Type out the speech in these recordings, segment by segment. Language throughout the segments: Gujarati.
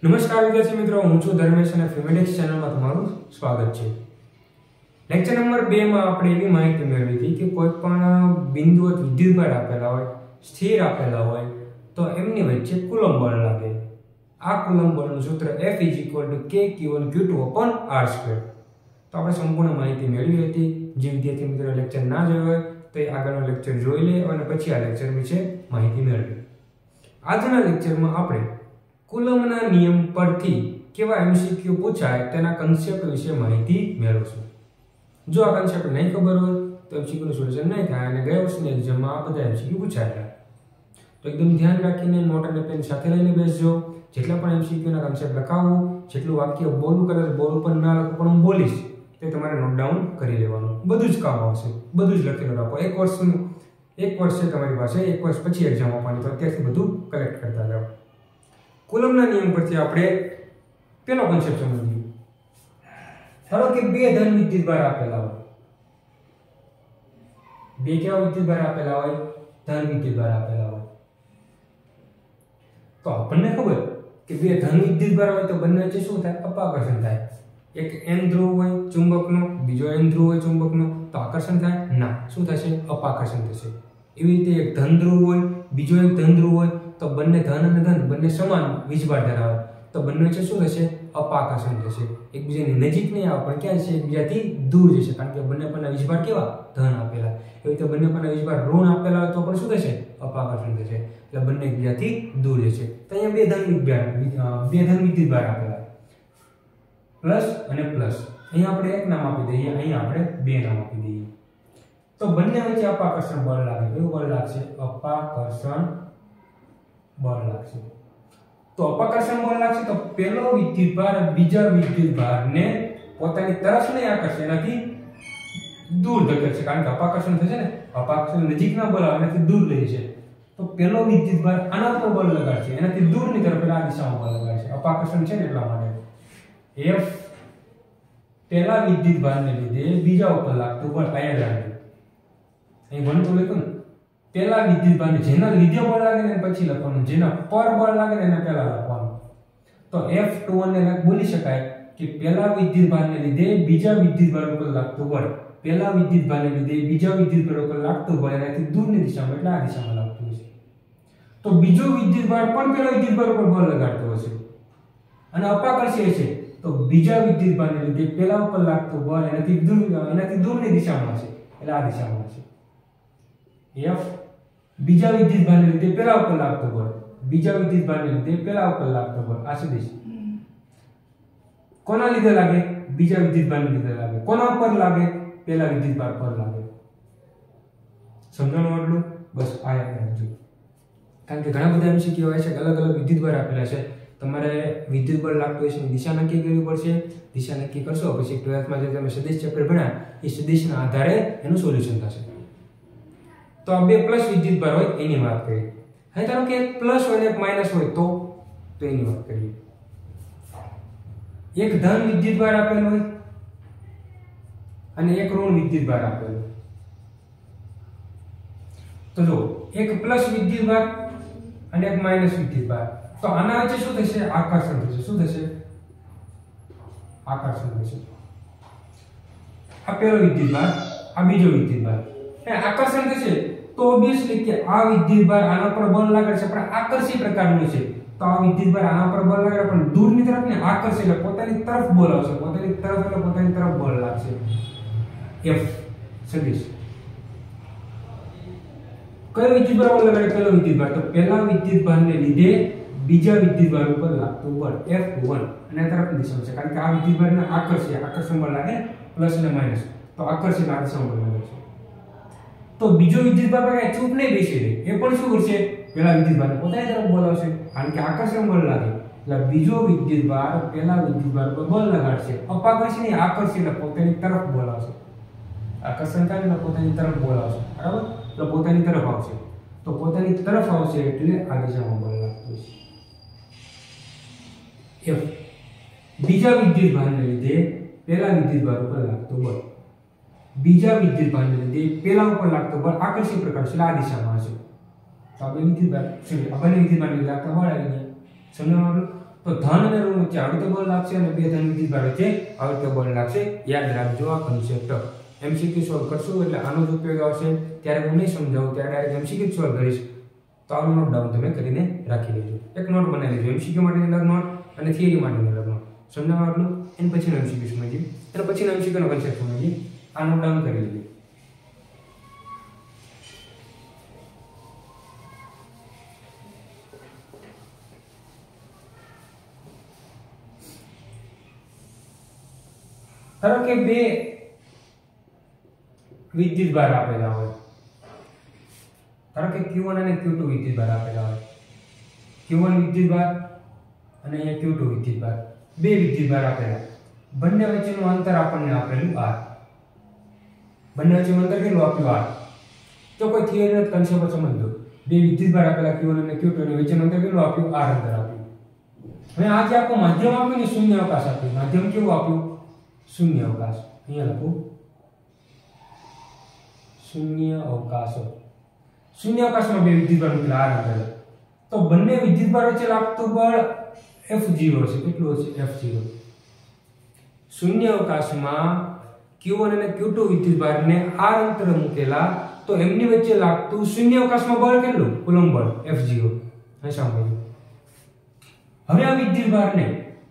નમસ્કાર વિદ્યાર્થી મિત્રો, હું છું ધર્મેશ અને ફિમેડિક્સ ચેનલમાં તમારું સ્વાગત છે। લેક્ચર નંબર 2 માં આપણે એવી માહિતી મેળવી હતી કે કોઈ પણ બિંદુવત વિદ્યુતભાર આપેલા હોય, સ્થિર આપેલા હોય તો એમની વચ્ચે કુલંબ બળ લાગે। આ કુલંબ બળનું સૂત્ર F = kq1q2/r²। તો આપણે સંપૂર્ણ માહિતી મેળવી હતી। જે વિદ્યાર્થી મિત્રો લેક્ચર ના જોયો હોય તો એ આગળનો લેક્ચર જોઈ લે અને પછી આ લેક્ચર વિશે માહિતી મેળવે। આજના લેક્ચરમાં આપણે કુલંબના નિયમ પરથી કેવા એમસીક્યુ પૂછાય તેના કન્સેપ્ટ વિશે માહિતી મેળવશું। જો આ કન્સેપ્ટ નહીં ખબર હોય તો એમસીક્યુ નું સોલ્યુશન નહીં થાય અને ગયા વર્ષની એક્ઝામમાં આ બધા એમસીક્યુ પૂછાયેલા। તો એકદમ ધ્યાન રાખીને નોટ અને પેન સાથે લઈને બેસજો। જેટલા પણ એમસીક્યુ ના કન્સેપ્ટ લખાવું, જેટલું વાક્ય બોલું, કદાચ બોર્ડ ઉપર ના લખું પણ હું બોલીશ તે તમારે નોટ ડાઉન કરી લેવાનું। બધું જ કામ આવશે, બધું જ લખેલું રાખો। એક વર્ષ છે તમારી પાસે, એક વર્ષ પછી એક્ઝામ આપવાની, તો અત્યારથી બધું કલેક્ટ કરતા જાઓ। કુલંબના નિયમ પરથી આપણે પેલો કન્સેપ્ટ સમજીએ। ધારો કે બે ધન વિદ્યુતભાર આપેલા હોય, બે કેવા વિદ્યુતભાર આપેલા હોય? ધન વિદ્યુતભાર આપેલા હોય। તો આપણને ખબર કે બે ધન વિદ્યુતભાર હોય તો બંને વચ્ચે શું થાય? અપાકર્ષણ થાય। એક n ધ્રુવ હોય ચુંબકનો, બીજો n ધ્રુવ હોય ચુંબકનો, તો આકર્ષણ થાય? ના, શું થશે? અપાકર્ષણ થશે। એવી રીતે એક ધન ધ્રુવ હોય, બીજો એક ધન ધ્રુવ હોય તો બંને ધન અને ધન બંને સમાન વીજભાર ધરાવે તો બંને વચ્ચે શું થશે? અપાકર્ષણ થશે। એકબીજાની નજીક નહીં આવે પણ ક્યાં જશે? એકબીજાથી દૂર જશે, કારણ કે બંને પરના વીજભાર કેવા? ધન આપેલા। એવી રીતે બંને પરના વીજભાર ઋણ આપેલા હોય તો પણ શું થશે? અપાકર્ષણ થશે, એટલે બંને એકબીજાથી દૂર જશે। તો અહીંયા બે ધન વિદ્યુતભાર આપેલા, પ્લસ અને પ્લસ। અહીંયા આપણે એક નામ આપી દઈએ, અહીંયા આપણે બે નામ આપી દઈએ। તો બંને વચ્ચે અપાકર્ષણ બળ લાગે। કેવું બળ લાગશે? અપાકર્ષણ બળ લાગશે। તો અપાકર્ષણ બળ લાગશે તો પેલો વિદ્યુતભાર બીજા વિદ્યુતભારને પોતાની તરફ નહીં આકર્ષે, એનાથી દૂર ધકેલશે, કારણ કે અપાકર્ષણ થશે ને, અપાકર્ષણ નજીકના બળ આવે એનાથી દૂર લઈ જશે। તો પેલો વિદ્યુતભાર આના પર બળ લગાડશે, એનાથી દૂરની તરફ આ દિશામાં બળ લગાડશે। અપાકર્ષણ છે ને એટલા માટે F પેલા વિદ્યુતભારને લીધે બીજા ઉપર લાગતું બળ અહીંયા લાગે। અહીં ભણતું લખ્યું ને, પેલા વિદ્યુતભારને જેના લીધે બળ લાગે ને પછી લખવાનું, જેના પર બળ લાગે ને એના પહેલા લખવાનું। તો F21 ને બોલી શકાય કે પેલા વિદ્યુતભારને લીધે બીજા વિદ્યુતભાર ઉપર લાગતું બળ, પેલા વિદ્યુતભારને લીધે બીજા વિદ્યુતભાર ઉપર લાગતું બળ એનાથી દૂરની દિશામાં એટલે આ દિશામાં લાગતું હશે। તો બીજો વિદ્યુતભાર પણ પેલા વિદ્યુતભાર ઉપર બળ લગાડતો હશે અને અપાકર્ષી હશે, તો બીજા વિદ્યુતભારને લીધે પેલા ઉપર લાગતું બળ એનાથી દૂરની દિશામાં હશે, એટલે આ દિશામાં હશે। F બીજા વિદ્યુતભારને લીધે પેલા ઉપર લાગતો બળ, બીજા વિદ્યુતભારને લીધે પેલા ઉપર લાગતો બળ, આ સદિશ કોના લીધે લાગે? બીજા વિદ્યુતભારને લીધે લાગે। કોના પર લાગે? પેલા વિદ્યુતભાર પર લાગે। સમજણું આટલું? બસ આ યાદ રાખજો, કારણ કે ઘણા બધા એમસીક્યુ હોય છે કે અલગ અલગ વિદ્યુતભાર આપેલા છે, તમારે વિદ્યુતભાર લાગતું હશે દિશા નક્કી કરવી પડશે। દિશા નક્કી કરશો પછી 12th માં જે તમે સદિશ ચેપ્ટર ભણ્યા એ સદિશના આધારે એનું સોલ્યુશન થશે। તો આ બે પ્લસ વિદ્યુતભાર હોય એની વાત કરીએ। હવે ધારો કે એક પ્લસ હોય ને એક માઈનસ હોય તો એની વાત કરીએ। એક ધન વિદ્યુતભાર આપેલો હોય અને એક ઋણ વિદ્યુતભાર આપેલો, તો જો એક પ્લસ વિદ્યુતભાર અને એક માઈનસ વિદ્યુતભાર, તો આના વચ્ચે શું થશે? આકર્ષણ થશે। શું થશે? આકર્ષણ થશે। આ પેલો વિદ્યુતભાર, આ બીજો વિદ્યુતભાર, આકર્ષણ થશે તો ઓબ્વિયસલી કે આ વિદ્યુતભાર આના પર બળ લાગશે પણ આકર્ષી પ્રકારનું છે, તો આ વિદ્યુતભાર આના પર બળ લાગે પણ દૂરની તરફ ને આકર્ષે એટલે પોતાની તરફ બળ આવશે, પોતાની તરફ એટલે પોતાની તરફ બળ લાગશે। F સદિશ કયો વિદ્યુતભાર બળ લગાડે? પેલો વિદ્યુતભાર, તો પેલા વિદ્યુતભારને લીધે બીજા વિદ્યુતભાર ઉપર લાગતું બળ F1 અને તરફની દિશામાં છે, કારણ કે આ વિદ્યુતભારને આકર્ષણ બળ લાગે પ્લસ અને માઈનસ, તો આકર્ષણ આ દિશામાં બળ લાગે છે। તો બીજો વિદ્યુતભાર પર ચૂપ નહીં બેસી રહે, એ પણ શું કરશે? પેલા વિદ્યુતભારને પોતાની તરફ બળ આવશે, કારણ કે આકર્ષણ બળ લાગે એટલે બીજો વિદ્યુતભાર પેલા વિદ્યુતભાર પર બળ લગાડશે। અપાકર્ષી આકર્ષી એટલે પોતાની તરફ બળ આવશે, આકર્ષણ થાય એટલે પોતાની તરફ બળ આવશે, બરાબર? એટલે પોતાની તરફ આવશે, તો પોતાની તરફ આવશે એટલે આ દિશામાં બળ લાગતું છે। F બીજા વિદ્યુતભારને લીધે પેલા વિદ્યુતભાર ઉપર લાગતું બળ, બીજા વિદ્યુતભારને લીધે પેલા ઉપર લાગતું બળ આકર્ષી પ્રકાર છે, આ દિશામાં હશે। તો આ બે વિદ્યુતભાર લાગતા બળ આવી ગયા। સમજવાનું? તો ધન અને ઋણ વચ્ચે આવી રીતે બળ લાગશે અને બે ધન વિદ્યુતભાર વચ્ચે આવી રીતે બળ લાગશે. યાદ રાખજો આ કન્સેપ્ટ. MCQ સોલ્વ કરશું એટલે આનો જ ઉપયોગ આવશે. ત્યારે હું નહીં સમજાવું, ત્યારે ડાયરેક્ટ MCQ સોલ્વ કરીશ. તો આનો નોટ ડાઉન તમે કરીને રાખી લેજો. એક નોટ બનાવી લેજો, MCQ માટેની અલગ નોટ અને થિયરી માટેની અલગ નોટ. સમજાવવા આટલું? એના પછીનો MCQ સમજીએ, એના પછીનો MCQ નો કન્સેપ્ટ સમજીએ. આ નોટ ડાઉન કરી લેજો. ધારો કે બે વિદ્યુતભાર આપેલા હોય. ધારો કે Q1 અને Q2 વિદ્યુતભાર આપેલા હોય. Q1 વિદ્યુતભાર અને અહીંયા Q2 વિદ્યુતભાર. બે વિદ્યુતભાર આપેલા. બંને વચ્ચેનું અંતર આપણને આપેલું r. બંને વચ્ચેનું અંતર કેટલું આપ્યું r. તો કોઈ થિયરી કન્સેપ્ટ સમજો. બે વિદ્યુતભાર આપેલા Q1 અને Q2 ની વચ્ચેનું અંતર કેટલું આપ્યું? r અંતર આપ્યું. હવે આ જે આખું માધ્યમ આપ્યું ને શૂન્ય અવકાશ આપ્યું. માધ્યમ કેવું આપ્યું? શૂન્ય અવકાશ. અહીંયા લખું શૂન્ય અવકાશ. શૂન્ય અવકાશમાં બે વિદ્યુતભાર મૂકેલા r અંતરે. તો બંને વિદ્યુતભાર વચ્ચે લાગતું બળ F0 છે. કેટલું હશે? F0. શૂન્ય અવકાશમાં Q1 અને Q2 વિદ્યુતભારને r અંતરે મૂકેલા, તો એમની વચ્ચે લાગતું શૂન્ય અવકાશમાં બળ કેટલું? કુલંબ બળ F0. હવે સમજો. હવે આ વિદ્યુતભારને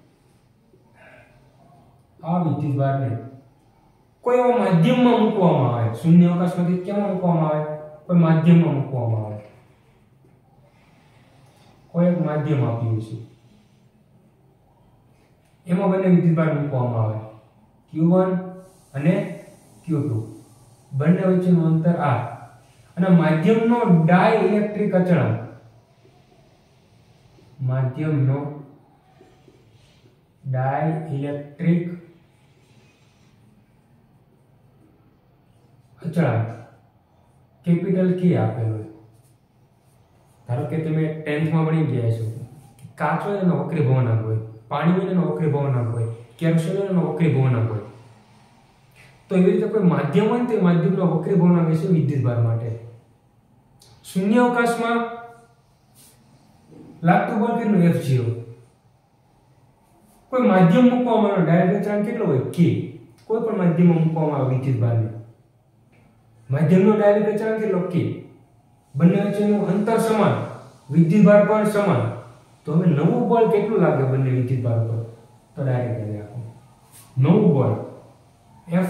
કોઈ એવા માધ્યમમાં મૂકવામાં આવે. શૂન્ય અવકાશમાંથી કેમાં મૂકવામાં આવે? કોઈ માધ્યમમાં મૂકવામાં આવે. કોઈ એક માધ્યમ આપ્યું છે, એમાં બંને વિદ્યુતભાર મૂકવામાં આવે. Q1 અને Q2 બંને વચ્ચેનું અંતર r અને માધ્યમનો ડાઇલેક્ટ્રિક અચળાંક. માધ્યમનો ડાઇલેક્ટ્રિક અચળાંક કેપિટલ K આપેલો છે. ધારો કે તમે 10th માં ભણી ગયા છો, કાચ હોય એનો વક્રી ભવનાંક હોય, પાણી હોય એનો વક્રી ભવનાંક હોય, કેરોસીન હોય એનો વક્રી ભવનાંક હોય. તો એવી રીતે કોઈ માધ્યમ હોય તો માધ્યમનો વક્રી ભવનાંક હશે વિદ્યુતભાર માટે. શૂન્ય અવકાશમાં લાગતું બળ કેટલું? F0. કોઈ માધ્યમ મૂકવામાં આવે, ડાયરેક્ટ અચળાંક કેટલો હોય? K. કોઈ પણ માધ્યમમાં મૂકવામાં આવે વિદ્યુતભારને, માધ્યમનો ડાયરેક્ટ અચળાંક કેટલો? K. બંને વચ્ચેનું અંતર સમાન, વિદ્યુતભાર પણ સમાન. તો હવે નવું બળ કેટલું લાગે બંને વિદ્યુતભાર પર? તો ડાયરેક્ટ કરી આપો. નવું બળ F'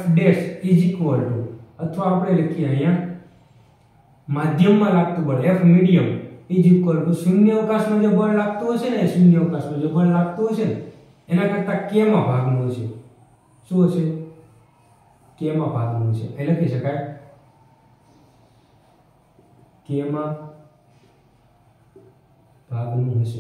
અથવા આપણે લખીએ અહીંયા માધ્યમમાં લાગતું બળ F મીડિયમ શૂન્ય અવકાશમાં જે બળ લાગતું હશે ને, શૂન્ય અવકાશમાં જે બળ લાગતું હશે ને એના કરતા k માં ભાગનું હશે. શું હશે? k માં ભાગનું હશે. એ લખી શકાય k માં ભાગનું હશે.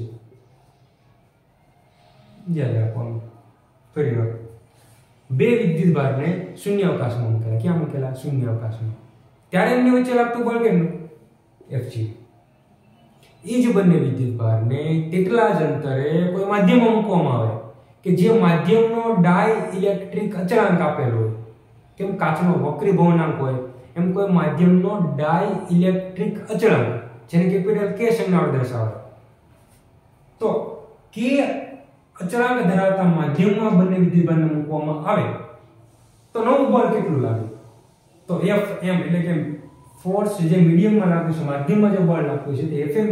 યાદ રાખવાનું. ફરી વાર, બે વિદ્યુતભારને શૂન્ય અવકાશમાં મૂકેલા. ક્યાં મૂકેલા? શૂન્ય અવકાશમાં. ત્યારે એમની વચ્ચે લાગતું બળ કેટલું? F0. એ જ બંને વિદ્યુતભારને તેટલા જ અંતરે કોઈ માધ્યમમાં મૂકવામાં આવે કે જે માધ્યમનો ડાઇલેક્ટ્રિક અચળાંક આપેલો હોય. કેમ કાચનો વક્રી ભવનાંક હોય એમ કોઈ માધ્યમનો ડાઇલેક્ટ્રિક અચળાંક, જેને કેપિટલ K સંજ્ઞા વડે દર્શાવે. તો K અચળાંક ધરાવતા માધ્યમમાં બંને વિદ્યુતભારને મૂકવામાં આવે તો નવું બળ કેટલું લાગે? તો Fm એટલે કે ફોર્સ જે મીડિયમમાં લાગ્યું છે, માધ્યમમાં જે બળ લાગતું છે તે Fm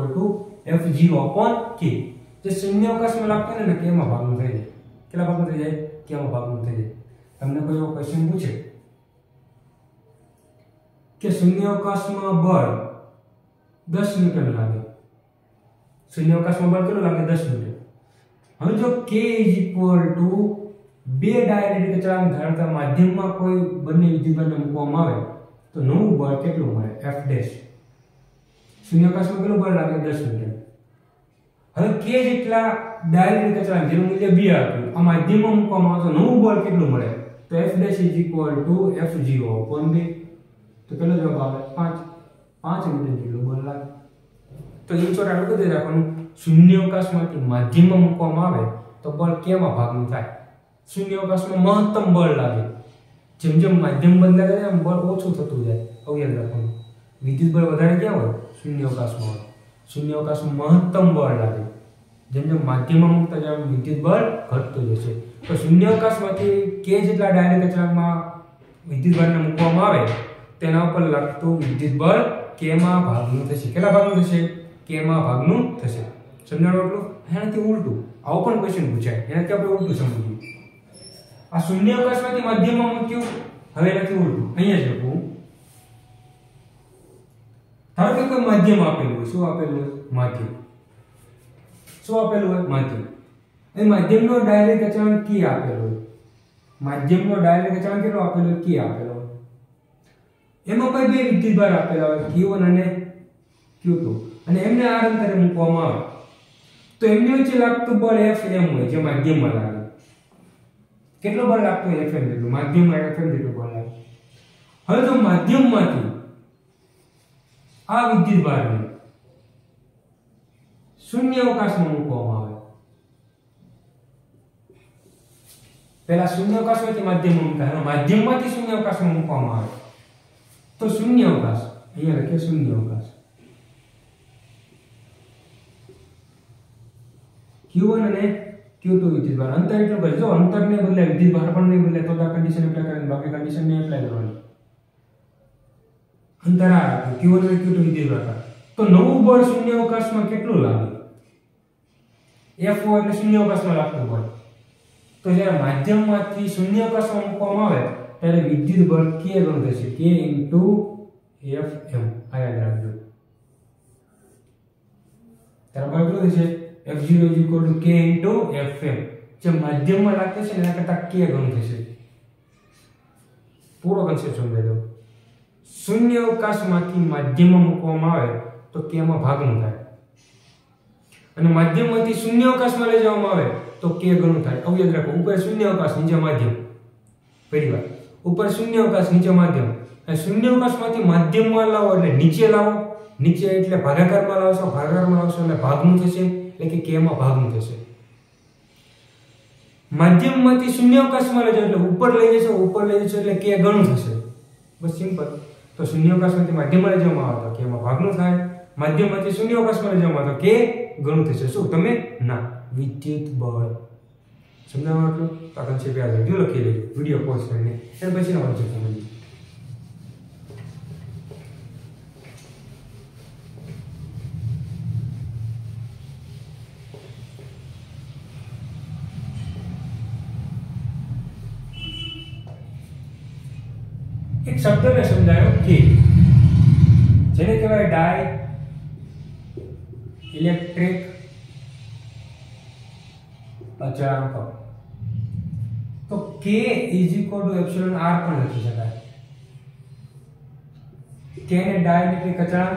F0/K. જે શૂન્ય અવકાશમાં લાગતું ને K માં ભાગનું થઈ જાય. કેટલા ભાગનું થઈ જાય? K માં ભાગનું થઈ જાય. તમને કોઈ એવો ક્વેશ્ચન પૂછે કે શૂન્ય અવકાશમાં બળ 10 ન્યૂટન લાગે. શૂન્ય અવકાશમાં બળ કેટલું લાગે? 10 ન્યૂટન. હવે જો K બે ડાઇલેક્ટ્રિક અચળાંક ધરાવતા માધ્યમમાં કોઈ બંને વિદ્યુતભારને મૂકવામાં આવે તો નવું બળ કેટલું મળે? F'. શૂન્ય અવકાશમાં કેટલું બળ લાગે? 10 ન્યૂટન. હવે K જેટલા ડાઇલેક્ટ્રિક અચળાંક જેનું મૂલ્ય 2 આપ્યું આ માધ્યમમાં મૂકવામાં આવે તો નવું બળ કેટલું મળે? તો F' F0/2. તો કેટલો જવાબ આવે? 5 ન્યૂટન જેટલું બળ લાગે. તો ઇન શોર્ટ આટલું બધું રાખવાનું. શૂન્ય અવકાશમાંથી માધ્યમમાં મૂકવામાં આવે તો બળ કેમાં ભાગનું થાય? શૂન્ય અવકાશમાં મહત્તમ બળ લાગે. જેમ જેમ માધ્યમ બદલાય જાય એમ બળ ઓછું થતું જાય. આવું યાદ રાખવાનું. વિદ્યુત બળ વધારે ક્યાં હોય? શૂન્ય અવકાશમાં હોય. શૂન્ય અવકાશમાં મહત્તમ બળ લાગે. જેમ જેમ માધ્યમમાં મૂકતા જાવ વિદ્યુત બળ ઘટતું જશે. તો શૂન્યાવકાશમાંથી કે જેટલા ડાયરેક્ટ અચળાંકમાં વિદ્યુત બળને મૂકવામાં આવે તેના ઉપર લાગતું વિદ્યુત બળ k માં ભાગનું થશે. કેટલા ભાગનું થશે? k માં ભાગનું થશે. સમજાણું એટલું? એનાથી ઉલટું આવો પણ ક્વેશ્ચન પૂછાય, એનાથી આપણે ઉલટું સમજીએ. આ શૂન્યાવકાશમાંથી માધ્યમમાં મૂક્યું, હવે એનાથી ઉલટું અહીંયા જ લખું. ધારો કે કોઈ માધ્યમ આપેલું હોય, શું આપેલું હોય? માધ્યમ. શું આપેલું હોય? માધ્યમ. એ માધ્યમનો ડાયરેક્ટ અચળાંક k આપેલો હોય. માધ્યમનો ડાયરેક્ટ અચળાંક કેટલો આપેલો હોય? k આપેલો હોય. એમાં કોઈ બે વિદ્યુતભાર આપેલા હોય q1 અને q2 અને એમને આ અંતરે મૂકવામાં આવે તો એમની વચ્ચે લાગતું બળ Fm હોય જે માધ્યમમાં લાગે. કેટલો બળ લાગતો હોય? Fm જેટલું. માધ્યમમાં Fm જેટલું બળ લાગે. હવે જો માધ્યમમાંથી આ વિદ્યુતભારને શૂન્યાવકાશમાં મૂકવામાં આવે, પહેલા શૂન્યાવકાશમાંથી માધ્યમમાં મૂકાય, માધ્યમમાંથી શૂન્યાવકાશમાં મૂકવામાં આવે તો શૂન્યાવકાશ અહીંયા લખીએ શૂન્યાવકાશ q1 અને q2 વિદ્યુતભાર. અંતર એટલે બસ જો અંતરને બદલે વિદ્યુતભાર પણ નહીં બદલે તો આ કન્ડિશન એપ્લાય કરવાની, બાકી કન્ડિશન નહીં એપ્લાય કરવાની. અંતર આ q1 અને q2 વિદ્યુતભાર. તો નવું બળ શૂન્યાવકાશમાં કેટલું લાગે? F એટલે શૂન્યાવકાશમાં લાગતું બળ. તો જ્યારે માધ્યમમાંથી શૂન્યાવકાશમાં મૂકવામાં આવે ત્યારે વિદ્યુત બળ k ગણું થશે, k Fm. આ યાદ રાખજો. ત્યારે બળ કેટલું થશે? F0 k Fm. જે માધ્યમમાં લાગતું છે એના કરતા k ગણું થશે. પૂરો કન્સેપ્ટ સમજાઈ દો. શૂન્યાવકાશમાંથી માધ્યમમાં મૂકવામાં આવે તો k માં ભાગનું થાય અને માધ્યમમાંથી શૂન્યાવકાશમાં લઈ જવામાં આવે તો k ગણું થાય. આવું યાદ રાખો. ઉપર શૂન્યાવકાશ, નીચે માધ્યમ. ફરી વાર, ઉપર શૂન્યાવકાશ, નીચે માધ્યમ. અને શૂન્યાવકાશમાંથી માધ્યમમાં લાવો એટલે નીચે લાવો, નીચે એટલે ભાગાકારમાં લાવશો, ભાગાકારમાં લાવશો એટલે ભાગનું થશે, એટલે કે k માં ભાગનું થશે. માધ્યમમાંથી શૂન્યાવકાશમાં લઈ જાવ એટલે ઉપર લઈ જશો, ઉપર લઈ જશો એટલે k ગણું થશે. બસ સિમ્પલ. તો શૂન્યાવકાશમાંથી માધ્યમમાં લઈ જવામાં આવે તો k માં ભાગનું થાય, માધ્યમમાંથી શૂન્યાવકાશમાં લઈ જવામાં આવે તો k ગણું થશે. શું? તમે ના વિદ્યુત બળ. સમજાવવા એટલું? તો આ કન્સેપ્ટ યાદ રાખજો, લખી લેજો વિડિયો પોઝ કરીને, એના પછીનો કન્સેપ્ટ સમજીએ. એક શબ્દને સમજાયો કે જેને કહેવાય ડાય ઇલેક્ટ્રિક અચળાંક. તો k = εr પણ લખી શકાય. k ને ડાઇલેક્ટ્રિક અચળાંક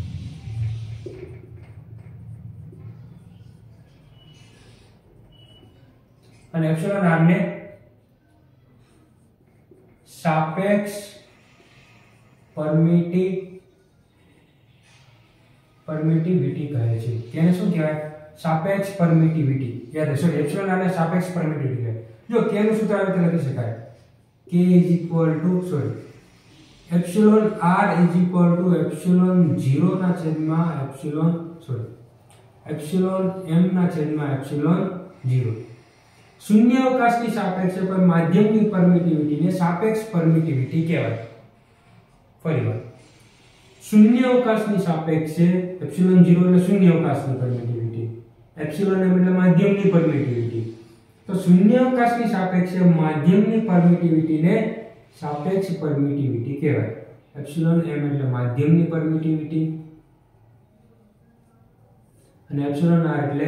અને εr ને સાપેક્ષ પરમિટિવિટી કહે છે. તેને શું કહેવાય? સાપેક્ષ પરમિટિવિટી. યાદ રાખો, એપ્સિલોન આને સાપેક્ષ પરમિટિવિટી કહેવાય. જો k નું સૂત્ર આ રીતે લખી શકાય. k એપ્સિલોન r એપ્સિલોન 0 ના છેદમાં એપ્સિલોન m ના છેદમાં એપ્સિલોન 0. શૂન્યાવકાશની સાપેક્ષે પર માધ્યમની પરમિટિવિટીને સાપેક્ષ પરમિટિવિટી કહેવાય. ફરીવાર, શૂન્યાવકાશની સાપેક્ષે એપ્સિલોન 0 એટલે શૂન્યાવકાશની પરમિટિવિટી, એપ્સિલોન m એટલે માધ્યમની પરમિટિવિટી. તો શૂન્યાવકાશની સાપેક્ષે માધ્યમની પરમિટિવિટીને સાપેક્ષ પરમિટિવિટી કહેવાય. એપ્સિલોન m એટલે માધ્યમની પરમિટિવિટી અને એપ્સિલોન r એટલે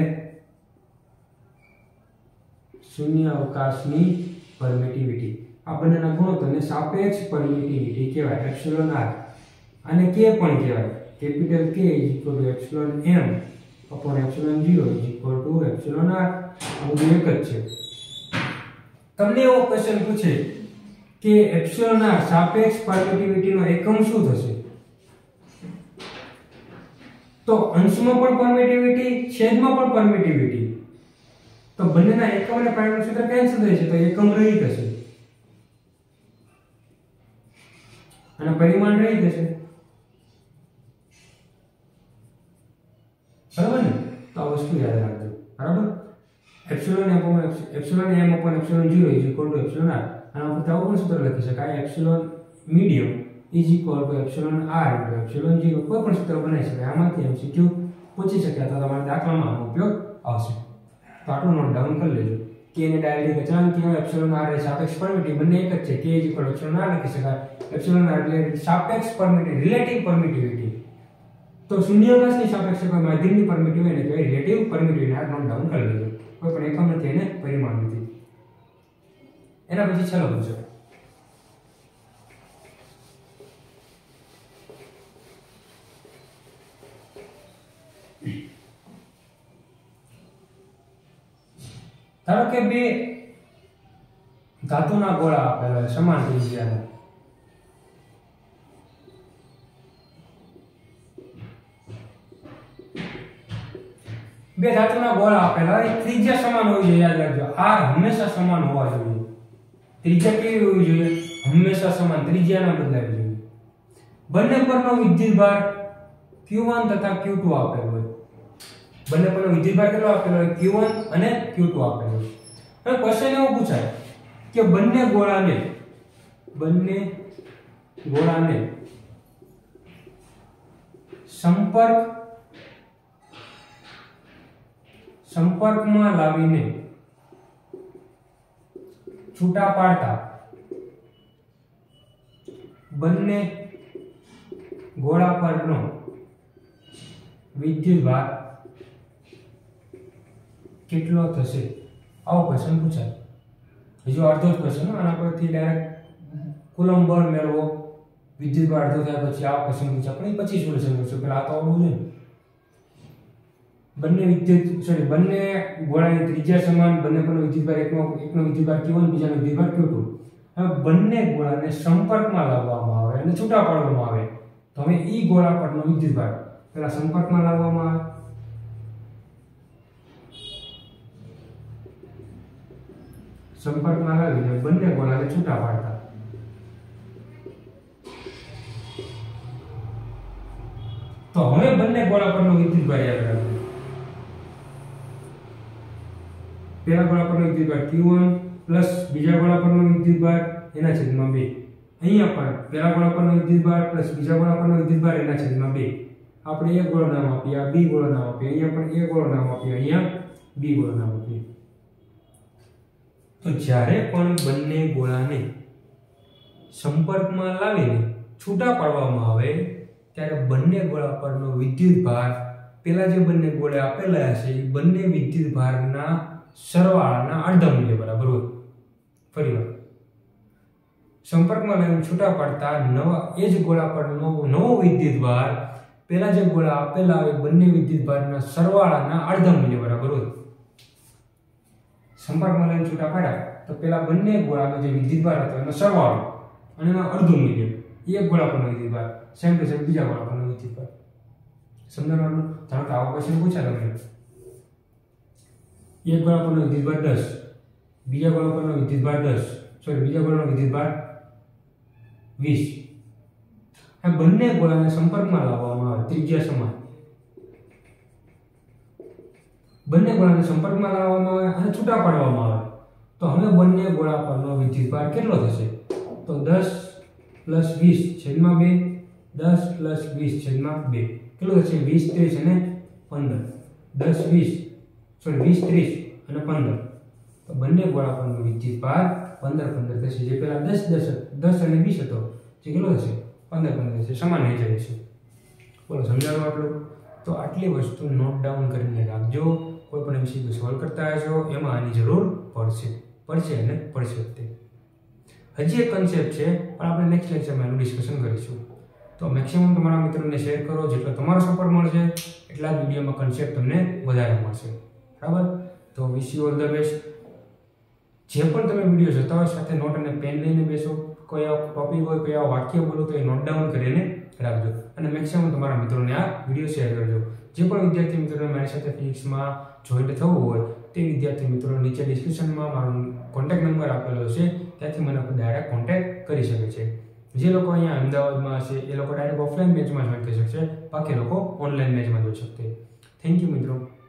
શૂન્યાવકાશની પરમિટિવિટી. આ બંનેના ગુણોત્તરને સાપેક્ષ પરમિટિવિટી કહેવાય. એપ્સિલોન r અને k પણ કહેવાય. Capital K epsilon m upon epsilon 0 epsilon r. આ બધું એક જ છે. તમને એવો ક્વેશ્ચન પૂછે કે એપ્સિલોન r સાપેક્ષ પરમિટિવિટીનો એકમ શું થશે? તો અંશમાં પણ પરમિટિવિટી, છેદમાં પણ પરમિટિવિટી. તો બંનેના એકમ અને પરિમાણ સૂત્ર કેન્સલ થઈ છે તો એકમ રહી જશે અને પરિમાણ રહી જશે. બરાબર ને? તો આ વસ્તુ યાદ રાખજો. બરાબર. Epsilon m upon epsilon 0 is equal to epsilon r. આના ઉપર આવું પણ સૂત્ર લખી શકાય, epsilon medium is equal to epsilon r into epsilon 0. કોઈ પણ સૂત્ર બનાવી શકાય. આમાંથી MCQ પૂછી શકે અથવા તમારા દાખલામાં આનો ઉપયોગ આવશે. તો આટલું નોટ ડાઉન કરી લેજો. k ને ડાયરેક્ટ અચળાંક કહેવાય, એપ્સિલોન r એ સાપેક્ષ પરમિટિવ, બંને એક જ છે. k is equal to epsilon r લખી શકાય. એપ્સિલોન r એટલે સાપેક્ષ પરમિટિવ, રિલેટિવ પરમિટિવિટી. તો શૂન્યાવકાશની સાપેક્ષે કોઈ માધ્યમની પરમિટિવ એને કહેવાય રિલેટિવ પરમિટિવિટી. આ નોટ ડાઉન કરી લેજો. કોઈ પણ એકમ નથી એને પરિમાણ નથી. એના પછી છેલ્લો પૂછો. ધારો કે બે ધાતુના ગોળા આપેલા સમાન ત્રિજ્યાના, બે ધાતુના ગોળા આપેલા હોય, ત્રિજ્યા સમાન હોવી જોઈએ. યાદ રાખજો, r હંમેશા સમાન હોવા જોઈએ. ત્રિજ્યા કેવી હોવી જોઈએ? હંમેશા સમાન, ત્રિજ્યા ના બદલાવી જોઈએ. બંને પરનો વિદ્યુતભાર Q1 તથા Q2 આપેલો હોય. બંને પરનો વિદ્યુતભાર કેટલો આપેલો હોય? Q1 અને Q2 આપેલો હોય. હવે ક્વેશ્ચન એવો પૂછાય કે બંને ગોળાને સંપર્કમાં લાવીને છૂટા પાડતા બંને ગોળા પરનો વિદ્યુતભાર કેટલો થશે? આવો ક્વેશ્ચન પૂછાય. હજુ અડધો જ ક્વેશ્ચન, આના પરથી ડાયરેક્ટ કુલમ્બ બળ મેળવો, વિદ્યુતભાર અડધો થયા પછી આવો ક્વેશ્ચન પૂછાય. પણ એ પછી સોલ્યુશન કરશું, પેલા આ તો આવડવું જોઈએ. બંને ગોળાની ત્રિજ્યા સમાન, બંને પરનો વિદ્યુતભાર એકનો વિદ્યુતભાર Q1, બીજાનો વિદ્યુતભાર Q2. હવે બંને ગોળાને સંપર્કમાં લાવવામાં આવે અને છૂટા પાડવામાં આવે. તો હવે ઈ ગોળા પરનો વિદ્યુતભાર પેલા સંપર્કમાં લાવવામાં આવે. સંપર્કમાં લાવીને બંને ગોળાને છૂટા પાડતા. તો હવે બંને ગોળા પરનો વિદ્યુતભાર યાદ રાખજો. પેલા ગોળા પરનો વિદ્યુતભાર Q1 પ્લસ બીજા ગોળા પરનો વિદ્યુતભાર એના છેદમાં 2. અહીંયા પણ પેલા ગોળા પરનો વિદ્યુતભાર પ્લસ બીજા ગોળા પરનો વિદ્યુતભાર એના છેદમાં 2. આપણે એક ગોળો નામ આપીએ, આ બી ગોળો નામ આપીએ, અહીંયા પણ એ ગોળો નામ આપીએ, અહીંયા બી ગોળો નામ આપીએ. તો જ્યારે પણ બંને ગોળાને સંપર્કમાં લાવીને છૂટા પાડવામાં આવે ત્યારે બંને ગોળા પરનો વિદ્યુતભાર પેલા જે બંને ગોળા આપેલા હશે એ બંને વિદ્યુતભારના સરવાળાના અડધા મૂલ્ય બરાબર હોય. ફરીવાર, સંપર્કમાં લાવીને છૂટા પાડતા એ જ ગોળા પરનો નવો વિદ્યુતભાર પેલા જે ગોળા આપેલા હોય બંને વિદ્યુતભારના સરવાળાના અડધા મૂલ્ય બરાબર હોય. સંપર્કમાં લઈને છૂટા પાડ્યા તો પેલા બંને ગોળાનો જે વિદ્યુતભાર હતો એનો સરવાળો અને એનો અડધું મૂલ્ય, એક ગોળા પરનો વિદ્યુતભાર સેમ ટુ સેમ બીજા ગોળા પરનો વિદ્યુતભાર. સમજવાનું? ધારો કે આવો ક્વેશ્ચન પૂછાય તમને, એક ગોળા પરનો વિદ્યુતભાર 10, બીજા ગોળા પરનો વિદ્યુતભાર 10, બીજા ગોળાનો વિદ્યુતભાર 20. આ બંને ગોળાને સંપર્કમાં લાવવામાં આવે, ત્રિજ્યા સમાન. બંને ગોળાને સંપર્કમાં લાવવામાં આવે અને છૂટા પાડવામાં આવે. તો હવે બંને ગોળા પરનો વિદ્યુતભાર કેટલો થશે? તો 10 + 20 છેદમાં 2, 10 + 20 છેદમાં 2 કેટલો થશે? 20 30 અને 15. 10 20 30 અને 15. તો બંને ગોળા પરનો વિદ્યુતભાર 15 15 થશે. જે પેલા 10 અને 20 હતો જે કેટલો થશે? 15 15 થશે. સમાન થઈ જાય છે. બોલો, સમજાણું આટલું? તો આટલી વસ્તુ નોટ ડાઉન કરીને રાખજો. કોઈ પણ MCQ સોલ્વ કરતા હશો એમાં આની જરૂર પડશે અને પડશે જ તે. હજી એક કન્સેપ્ટ છે પણ આપણે નેક્સ્ટ લેક્ચરમાં એનું ડિસ્કશન કરીશું. તો મેક્સિમમ તમારા મિત્રોને શેર કરો, જેટલો તમારો સપોર્ટ મળશે એટલા જ વિડીયોમાં કન્સેપ્ટ તમને વધારે મળશે. બરાબર? તો wish you all the best. જે પણ તમે વિડીયો જોતા હોય સાથે નોટ અને પેન લઈને બેસો. કોઈ આવો ટોપિક હોય, કોઈ આવો વાક્ય બોલો તો એ નોટ ડાઉન કરીને રાખજો અને મેક્સિમમ તમારા મિત્રોને આ વિડીયો શેર કરજો. જે પણ વિદ્યાર્થી મિત્રોને મારી સાથે ફિઝિક્સમાં જોઈન્ટ થવું હોય તે વિદ્યાર્થી મિત્રો નીચે ડિસ્ક્રિપ્શનમાં મારો કોન્ટેક્ટ નંબર આપેલો છે, ત્યાંથી મને ડાયરેક્ટ કોન્ટેક્ટ કરી શકે છે. જે લોકો અહીંયા અમદાવાદમાં હશે એ લોકો ડાયરેક્ટ ઓફલાઈન મેચમાં જોઈન થઈ શકશે, બાકી લોકો ઓનલાઈન મેચમાં જોઈ શકશે. થેન્ક યુ મિત્રો.